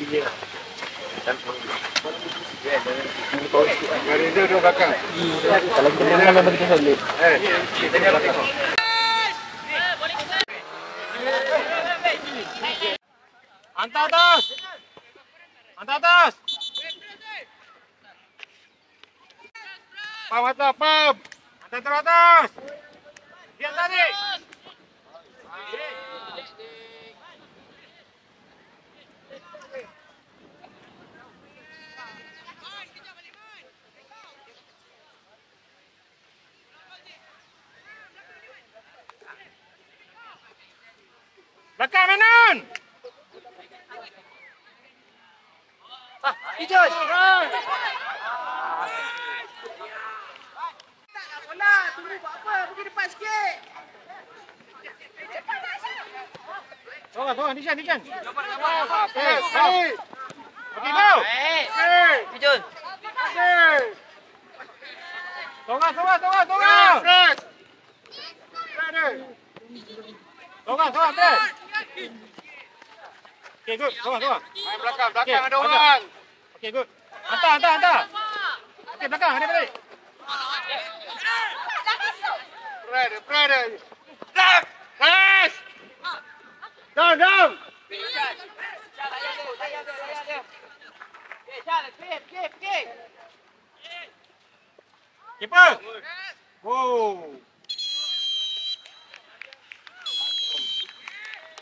Dari dia duduk belakang. Kalau kita menang memang kita solid. Hantar atas. Hantar atas. Pam atas, pam. Hantar terus atas. Dia tarik. Belakang Menon. Hijau. Tak bola, tunggu buat apa? Pergi depan sikit. Tolong, Nishan. Okey, Okey, go. Hijau. Tolong. Tolong, Fred. Okey, good. Tolong. main belakang ada orang. Okey, good. Hantar. Okey, belakang, ada balik. Press. Down. Keeper. Wow.